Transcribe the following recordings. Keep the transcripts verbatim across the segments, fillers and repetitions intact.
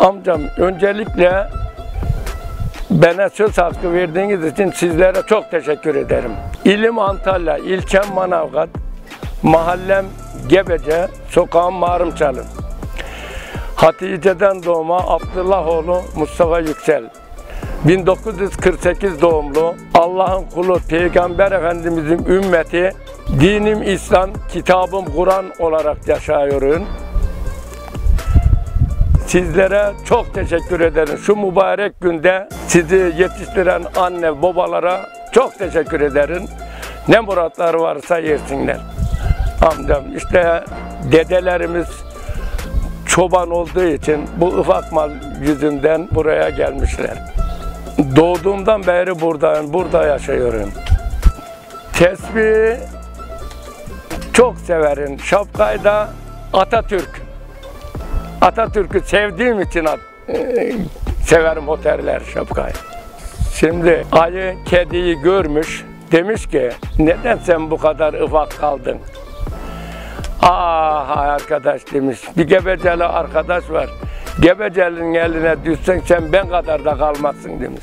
Amcam, öncelikle bana söz hakkı verdiğiniz için sizlere çok teşekkür ederim. İlim Antalya, ilçem Manavgat, mahallem Gebece, sokağım Mağrımçalı. Hatice'den doğma Abdullahoğlu Mustafa Yüksel. bin dokuz yüz kırk sekiz doğumlu, Allah'ın kulu, Peygamber Efendimizin ümmeti, dinim İslam, kitabım Kur'an olarak yaşıyorum. Sizlere çok teşekkür ederim. Şu mübarek günde sizi yetiştiren anne babalara çok teşekkür ederim. Ne muratları varsa yersinler. Amcam, işte dedelerimiz çoban olduğu için bu ufak mal yüzünden buraya gelmişler. Doğduğumdan beri buradayım, burada yaşıyorum. Tesbihi çok severim. Şapkayı da Atatürk. Atatürk'ü sevdiğim için at, e, severim o terler şapkayı. Şimdi ayı kediyi görmüş, demiş ki neden sen bu kadar ufak kaldın? Ah arkadaş demiş, bir Gebeceli arkadaş var. Gebeceli'nin eline düşsen sen ben kadar da kalmazsın demiş.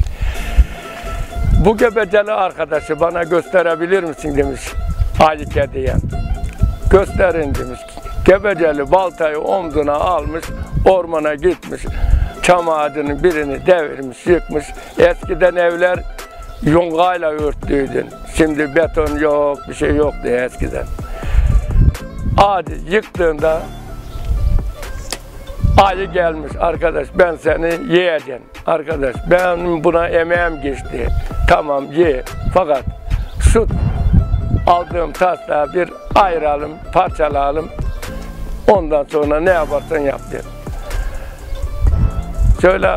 Bu Gebeceli arkadaşı bana gösterebilir misin demiş ayı kediye. Gösterin demiş. Gebeceli baltayı omzuna almış, ormana gitmiş. Çam ağacının birini devirmiş, yıkmış. Eskiden evler yungayla örtüydü. Şimdi beton yok, bir şey yoktu eskiden. Ağacı yıktığında ayı gelmiş, arkadaş ben seni yiyeceğim. Arkadaş ben buna emeğim geçti. Tamam ye, fakat şu aldığım taslağı bir ayıralım, parçalayalım. Ondan sonra ne yaparsan yap der. Şöyle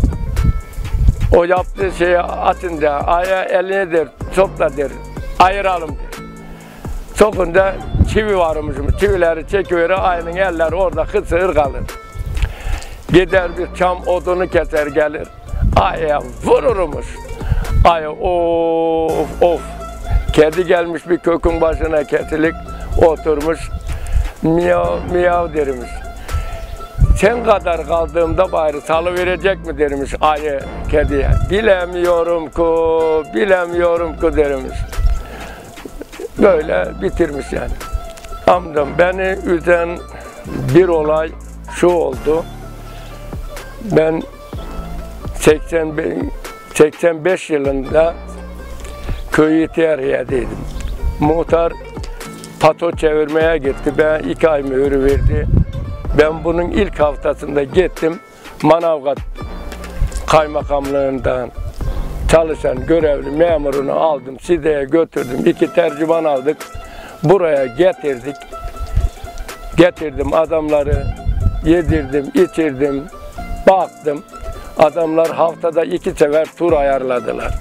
o yaptığı şeyi atınca aya eline der, topla der, ayıralım der. Sokunca çivi varmış, çivileri çekiverir, ayının elleri orada kısır kalır. Gider bir çam odunu keser gelir, aya vururmuş. Aya of of. Kedi gelmiş bir kökün başına kesilik oturmuş. Miyav miyav dermiş. Sen kadar kaldığımda bari salıverecek mi dermiş ayı kediye. Bilemiyorum ki, bilemiyorum ki dermiş. Böyle bitirmiş yani. Amcam, beni üzen bir olay şu oldu. Ben seksen beş yılında köy ihtiyariyedeydim. Muhtar pato çevirmeye gitti. Ben iki ay mühürü verdi. Ben bunun ilk haftasında gittim. Manavgat kaymakamlığından çalışan görevli memurunu aldım. Side'ye götürdüm. İki tercüman aldık. Buraya getirdik. Getirdim adamları. Yedirdim, içirdim. Baktım. Adamlar haftada iki sefer tur ayarladılar.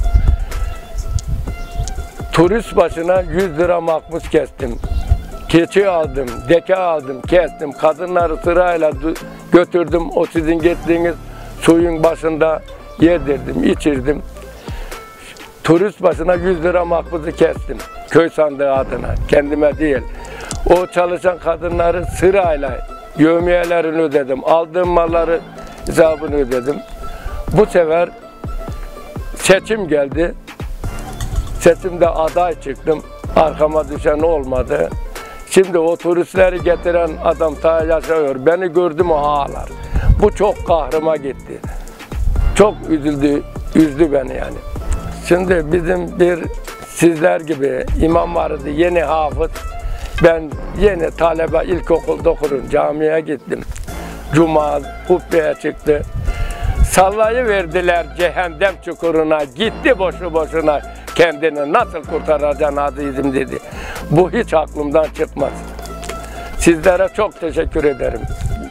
Turist başına yüz lira makbuz kestim. Keçi aldım, deke aldım, kestim. Kadınları sırayla götürdüm. O sizin getirdiğiniz suyun başında yedirdim, içirdim. Turist başına yüz lira makbuzu kestim. Köy sandığı adına, kendime değil. O çalışan kadınları sırayla yevmiyelerini ödedim. Aldığım malları hesabını ödedim. Bu sefer seçim geldi. Seçimde aday çıktım. Arkama düşen olmadı. Şimdi o turistleri getiren adam ta yaşıyor. Beni gördü mü ağlar. Bu çok kahrıma gitti. Çok üzüldü, üzdü beni yani. Şimdi bizim bir sizler gibi imam vardı, yeni hafız. Ben yeni talebe ilkokulda okudum, camiye gittim. Cuma hubbeye çıktı. Sallayıverdiler cehennem çukuruna, gitti boşu boşuna. Kendini nasıl kurtaracaksın azizim dedi. Bu hiç aklımdan çıkmaz. Sizlere çok teşekkür ederim.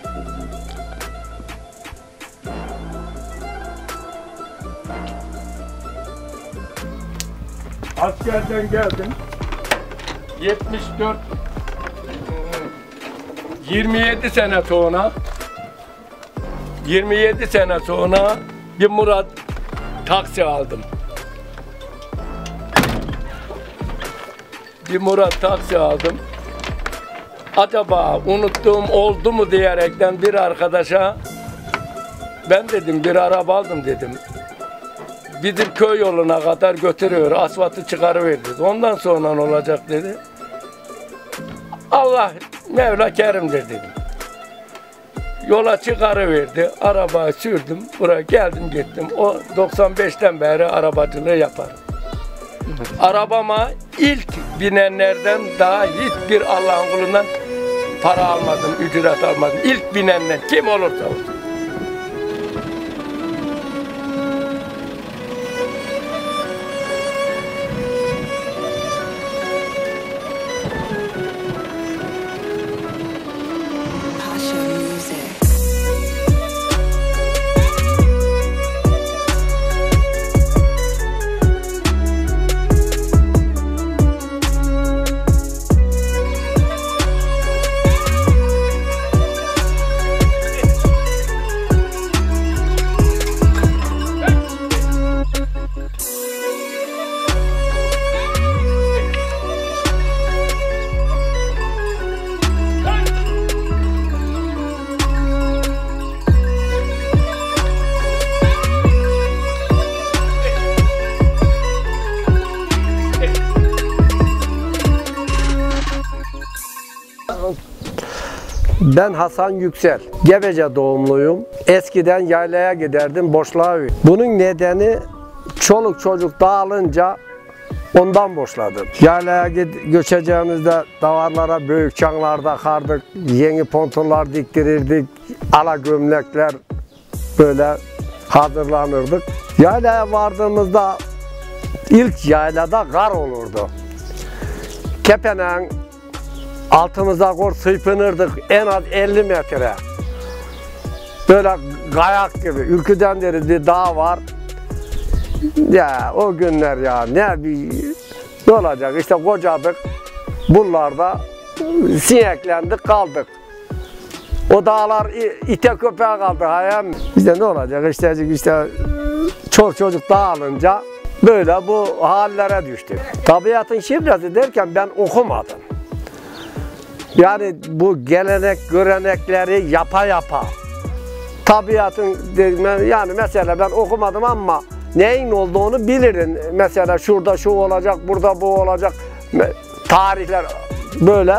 Askerden geldim. yetmiş dört yirmi yedi sene sonra yirmi yedi sene sonra bir Murat taksi aldım. Bir Murat taksi aldım. Acaba unuttuğum oldu mu diyerekten bir arkadaşa Ben dedim bir araba aldım dedim. Bizim köy yoluna kadar götürüyor, asfaltı çıkarıverdi. Ondan sonra ne olacak dedi. Allah Mevla kerimdir dedim. Yola çıkarıverdi, arabayı sürdüm, buraya geldim gittim. O doksan beşten beri arabacılığı yaparım. Arabama ilk binenlerden daha hiçbir Allah'ın kulundan para almadım, ücret almadım. İlk binenden kim olursa olsun. Ben Hasan Yüksel, Gebece doğumluyum. Eskiden yaylaya giderdim, boşluğa. Bunun nedeni çoluk çocuk dağılınca ondan boşladım. Yaylaya göçeceğimizde davarlara büyük çanlarda kardık, yeni ponturlar diktirirdik, ala gömlekler böyle hazırlanırdık. Yaylaya vardığımızda ilk yaylada kar olurdu. Kepeneğin altımıza kor sıypınırdık en az elli metre. Böyle kayak gibi. Ülküden deri bir dağ var. Ya o günler ya ne bir ne olacak işte kocadık. Buralarda sineklendik kaldık. O dağlar ite köpeğe kaldı hayal. İşte ne olacak işte işte çok çocuk dağılınca böyle bu hallere düştük. Tabiatın şifresi derken ben okumadım. Yani bu gelenek, görenekleri yapa yapa. Tabiatın, yani mesela ben okumadım ama neyin olduğunu bilirim. Mesela şurada şu olacak, burada bu olacak. Tarihler böyle.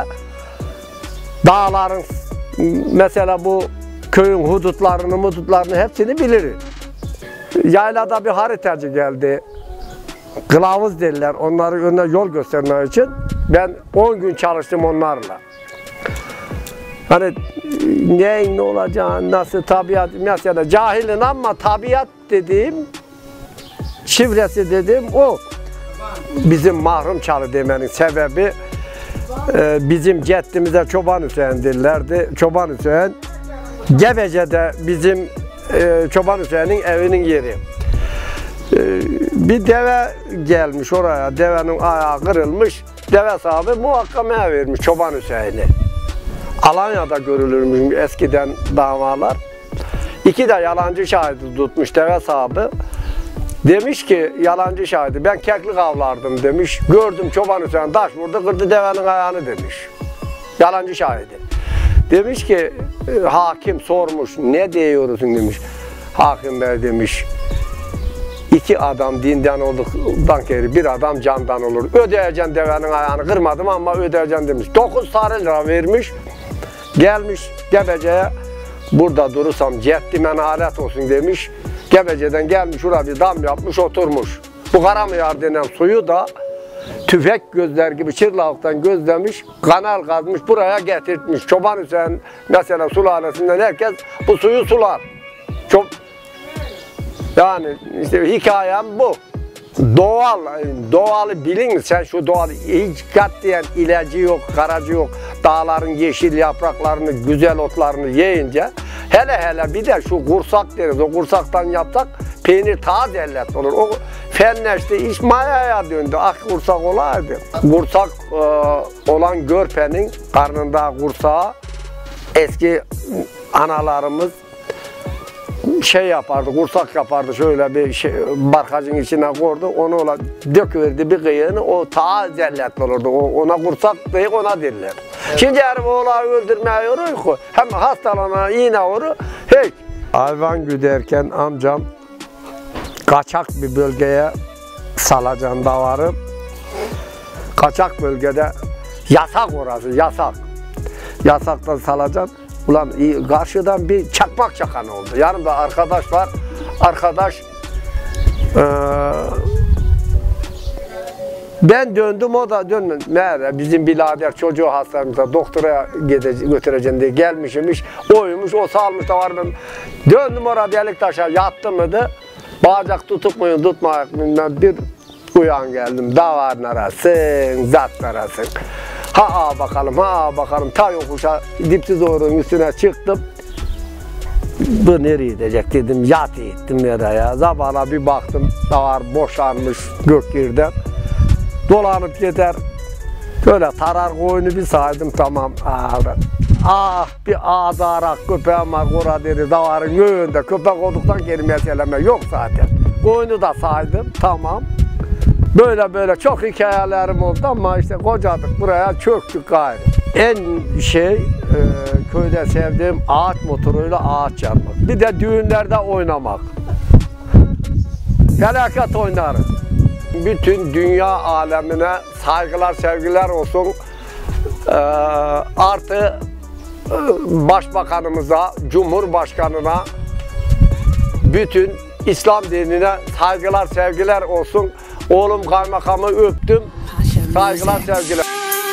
Dağların, mesela bu köyün hudutlarını, mudutlarını hepsini bilirim. Yaylada bir haritacı geldi. Kılavuz derler, onları önüne yol göstermek için. Ben on gün çalıştım onlarla. Hani neyin ne olacağını, nasıl tabiat, mesela cahilin ama tabiat dediğim, şifresi dediğim o. Bizim Mahrumçalı demenin sebebi, e, bizim ceddimize Çoban Hüseyin derlerdi. Çoban Hüseyin, Gebece'de bizim e, Çoban Hüseyin'in evinin yeri. E, bir deve gelmiş oraya, devenin ayağı kırılmış, deve sahibi muhakkameye vermiş Çoban Hüseyin'i. Alanya'da görülürmüş eskiden davalar. İki de yalancı şahidi tutmuş deve sahibi. Demiş ki yalancı şahidi ben keklik avlardım demiş. Gördüm Çoban Hüseyin taş vurdu kırdı devenin ayağını demiş. Yalancı şahidi. Demiş ki hakim sormuş ne diyorsun demiş. Hakim bey demiş. İki adam dinden olduktan geri bir adam candan olur. Ödeyeceğim devenin ayağını kırmadım ama ödeyeceğim demiş. Dokuz sarı lira vermiş. Gelmiş Gebece'ye burada durursam ceddime nalet olsun demiş. Gebece'den gelmiş şuraya bir dam yapmış oturmuş. Bu Karamıyar denen suyu da tüfek gözler gibi çırlalıktan gözlemiş, kanal kazmış buraya getirtmiş. Çoban Hüseyin mesela sulalesinden herkes bu suyu sular. Çok yani işte hikayem bu. Doğal, doğalı bilin sen şu doğal hiç katlayan ilacı yok, karacı yok. Dağların yeşil yapraklarını, güzel otlarını yiyince hele hele bir de şu kursak deriz. O kursaktan yapsak peynir taze ellet olur. O fenleşti, iş mayaya döndü. Ah kursak olaydı. Kursak e, olan görpenin karnında kursağı eski analarımız şey yapardı, kursak yapardı şöyle bir şey, barkacın içine koydu, onu ona döküverdi bir kıyığını, o taze elletli olurdu, o, ona kursak değil, ona derler. Evet. Şimdi herif oğlağı öldürmeye yoruyor, hem hastalanan iğne vurur, hiç. hayvan güderken amcam kaçak bir bölgeye salacan davarı. Kaçak bölgede yasak orası, yasak. Yasaktan salacan. Ulan karşıdan bir çakmak çakan oldu. Yanımda arkadaş var. Arkadaş ee, ben döndüm, o da dönmedi. Meğer bizim birader çocuğu hastanemizde doktora götüreceğim diye gelmişmiş. Oymuş, o salmış da var. Döndüm oraya delik taşa yattım mıydı? Bağcak tutup muyum, tutmayak bilmem, bir uyan geldim. Davar narasın, zat narasın. Ha bakalım, ha bakalım. Ta yokuşa dipsiz doğrunun üstüne çıktım. Bu nereye gidecek dedim, yat ettim nereye. Zabana bir baktım, davar boşanmış gökyerden. Dolanıp gider. Böyle tarar koyunu bir saydım, tamam. Ah, bir ağzarak köpeğim var, kora deri davarın göğünde. Köpek olduktan geri meseleme yok zaten. Koyunu da saydım, tamam. Böyle böyle çok hikayelerim oldu ama işte kocadık buraya, çöktük gayrı. En şey e, köyde sevdiğim ağaç motoruyla ağaç yarmak. Bir de düğünlerde oynamak. Felaket oynarız. Bütün dünya alemine saygılar, sevgiler olsun. E, artı e, başbakanımıza, cumhurbaşkanına, bütün İslam dinine saygılar, sevgiler olsun. Oğlum kaymakamı öptüm. Saygılar, sevgiler.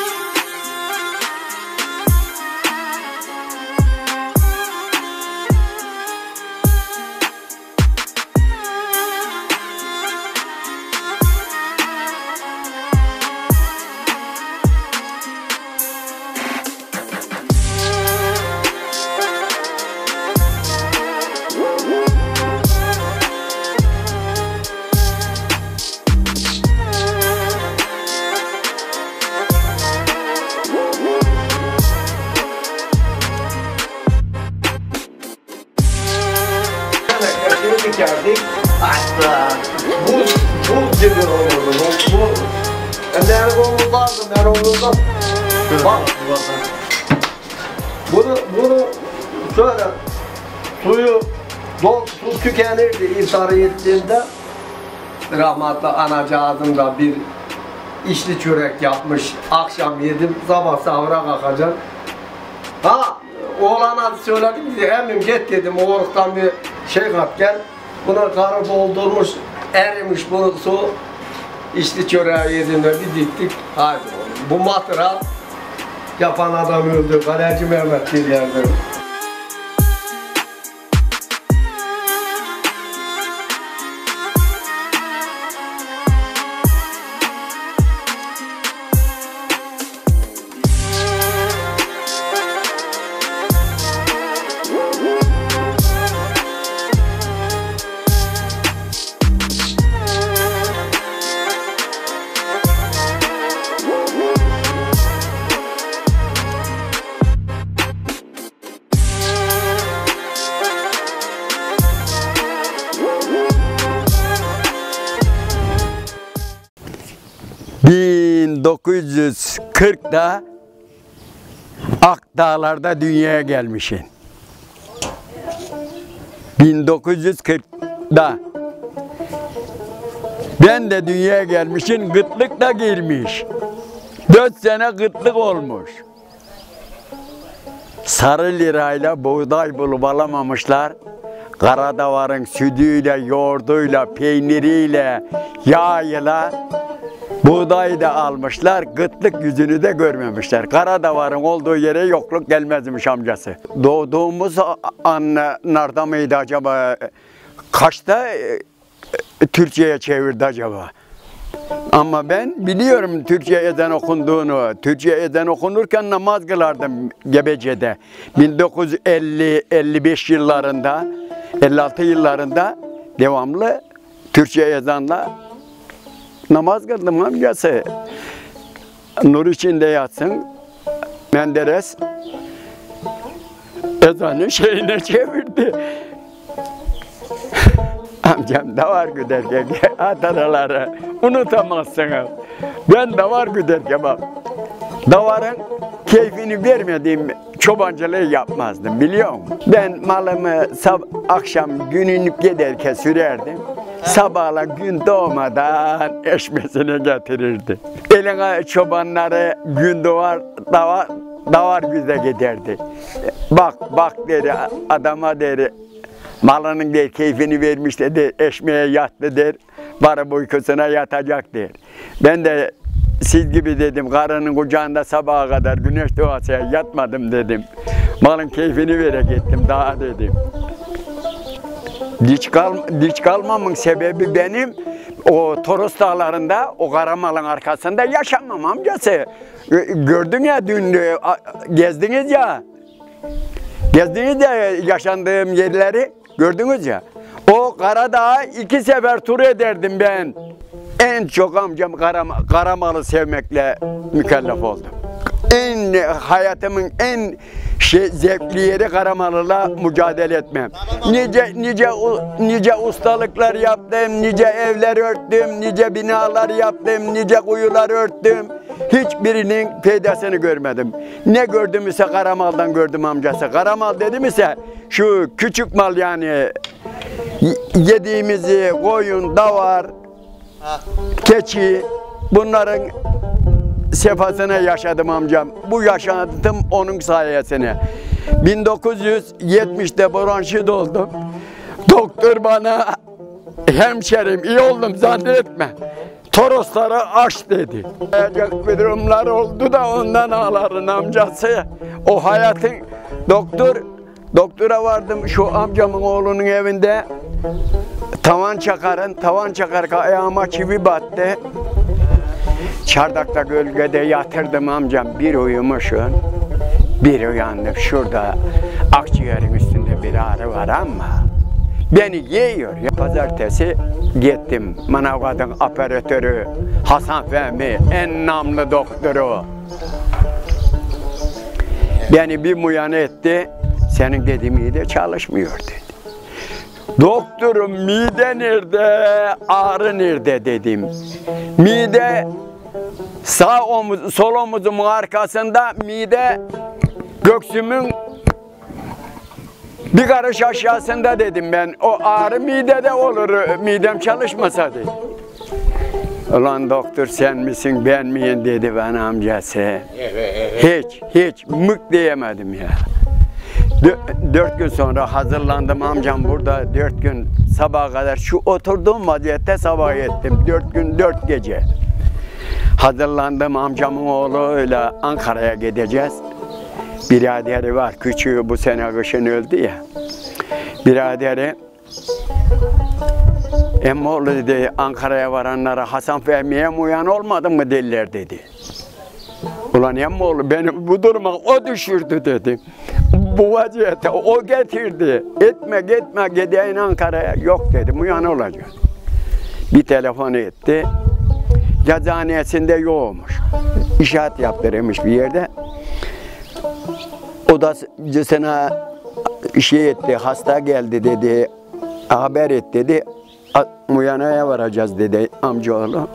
Dikerdik, hatta buz, buz gibi olurdu, buz, buz. Nerede olurlardı, nerede olurlardı. Bak, bunu, bunu şöyle, suyu, don, su tükenirdi iftarı yettiğinde. Rahmetli anacığım da bir içli çörek yapmış, akşam yedim, sabah sahura kalkacağım. Ha, oğlana söyledim ki, emmim git dedim, oğluktan bir şey kat gel. Buna karı doldurmuş, erimiş bunu su, içli çöreği yediğinde bir diktik, haydi oğlum. Bu matıra yapan adam öldü, Kaleci Mehmet bir yerde. bin dokuz yüz kırk'ta Akdağlar'da dünyaya gelmişim. bin dokuz yüz kırk'ta ben de dünyaya gelmişim, kıtlık da girmiş. Dört sene kıtlık olmuş. Sarı lirayla buğday bulup alamamışlar. Karadavarın sütüyle, yoğurduyla, peyniriyle, yağıyla buğdayı da almışlar, kıtlık yüzünü de görmemişler. Karadavarın olduğu yere yokluk gelmezmiş amcası. Doğduğumuz anlarda mıydı acaba? Kaçta Türkçe'ye çevirdi acaba? Ama ben biliyorum Türkçe ezan okunduğunu. Türkçe ezan okunurken namaz kılardım Gebece'de. bin dokuz yüz elli elli beş yıllarında, elli altı yıllarında devamlı Türkçe ezanla namaz kıldım amcası. Nur içinde yatsın. Menderes ezanı şeyine çevirdi. Amcam da var güderken Adanaları unutamazsınız. Ben de var güderken bak. Davarın keyfini vermediğim çobancılığı yapmazdım biliyor musun? Ben malımı akşam gününü giderken sürerdim. Sabahla gün doğmadan eşmesine getirirdi. Eline çobanları gün doğar davar, davar güze giderdi. Bak bak dedi adama dedi. Malının der keyfini vermiş dedi, eşmeğe yattı der, barı uykusuna yatacak der. Ben de siz gibi dedim, karının kucağında sabaha kadar güneş doğasıya yatmadım dedim. Malın keyfini vere gittim daha dedim. Diç, kal, diç kalmamın sebebi benim, o Toros dağlarında, o karamalın arkasında yaşamam amcası. Gördün ya dün, gezdiniz ya. Gezdiniz ya yaşandığım yerleri, gördünüz ya. O Karadağ'a iki sefer tur ederdim ben. En çok amcam Karam Karamalı sevmekle mükellef oldum. En hayatımın en şey, zevkli yeri Karamalı'la mücadele etmem. Nice nice nice ustalıklar yaptım, nice evler örttüm, nice binalar yaptım, nice kuyular örttüm. Hiçbirinin faydasını görmedim. Ne gördüm ise Karamal'dan gördüm amcası. Karamal dedim ise şu küçük mal yani yediğimizi koyun, davar, keçi bunların sefasını yaşadım amcam. Bu yaşadım onun sayesinde. bin dokuz yüz yetmişte bronşit oldum. Doktor bana hemşerim iyi oldum zannetme. Torosları aç dedi. Olacak bir durumlar oldu da ondan ağların amcası. O hayatın doktor doktora vardım şu amcamın oğlunun evinde. Tavan çakarın, tavan çakarken ayağıma çivi battı. Çardakta gölgede yatırdım amcam. Bir uyumuşum, bir uyandım. Şurada akciğerin üstünde bir ağrı var ama beni yiyor. Pazartesi gittim. Manavgat'ın operatörü Hasan Fehmi, en namlı doktoru. Beni bir muayene etti. Senin dediğim mide çalışmıyor dedi. Doktorum mide nerede, ağrı nerede dedim. Mide sağ omuz, sol omuzumun arkasında, mide göğsümün bir karış aşağısında dedim ben. O ağrı midede olur, midem çalışmasa dedi. Ulan doktor sen misin ben miyim dedi bana amcası. Hiç, hiç mık diyemedim ya. Dört gün sonra hazırlandım amcam burada dört gün sabaha kadar şu oturduğum vaziyette sabah ettim. Dört gün dört gece. Hazırlandım amcamın oğluyla Ankara'ya gideceğiz. Biraderi var küçüğü bu sene kışın öldü ya. Biraderi emmoğlu dedi Ankara'ya varanlara Hasan Fehmi'ye uyan olmadın mı dediler dedi. Ulan emmoğlu beni bu duruma o düşürdü dedi. Bu vaziyete o getirdi. Etme gitme gideyim Ankara'ya. Yok dedim uyan olacak. Bir telefon etti. Yazıhanesinde yoğmuş. İşaret yaptırmış bir yerde. Odasına şey etti, hasta geldi dedi. Haber et dedi. Muyana'ya varacağız dedi amcaoğlu.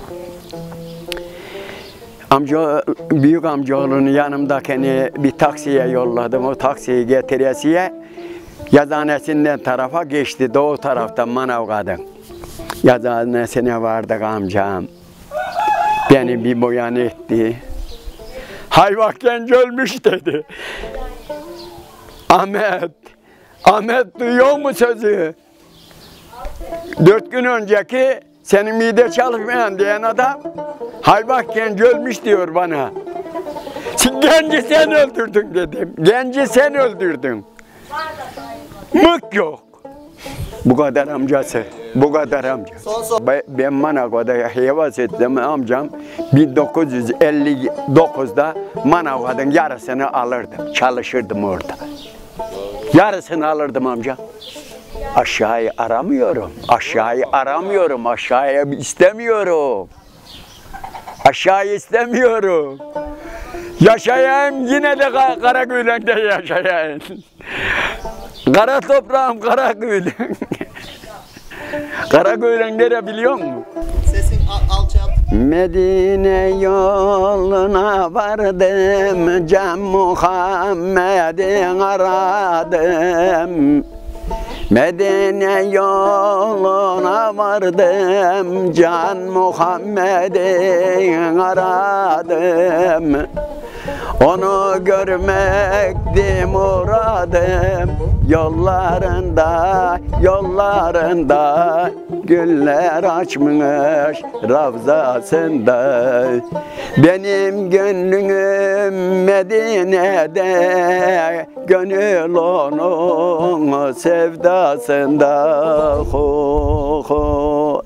Amca, büyük amcaoğlunun yanımdakini bir taksiye yolladım. O taksiyi getiresiye yazıhanesinden tarafa geçti. Doğu taraftan Manavgat'ın. Yazıhanesine vardık amcam. Beni bir muayene etti. Hayvak genç ölmüş dedi. Ahmet, Ahmet duyuyor mu sözü? Dört gün önceki senin mide çalışmayan diyen adam Haybak genç ölmüş diyor bana. Genci sen öldürdün dedim. Genci sen öldürdün. Mık yok. Bu kadar amcası. Bu kadar amca. Ben Manavgat'a hevas ettim amcam. bin dokuz yüz elli dokuzda Manavgat'ın yarısını alırdım. Çalışırdım orada. Yarısını alırdım amca. Aşağıyı aramıyorum. Aşağıyı aramıyorum. Aşağıya istemiyorum. Aşağıyı istemiyorum. Yaşayayım yine de Karagöy'de yaşayayım. Kara toprağım Karagöy'den. Karagöy'den nere biliyor musun? Sesin al alçalt. Medine yoluna vardım, Can Muhammed'i aradım. Medine yoluna vardım, Can Muhammed'i aradım. Onu görmekti muradım, yollarında, yollarında güller açmış ravzasında. Benim gönlüm Medine'de, gönül onun sevdasında. Ho, ho.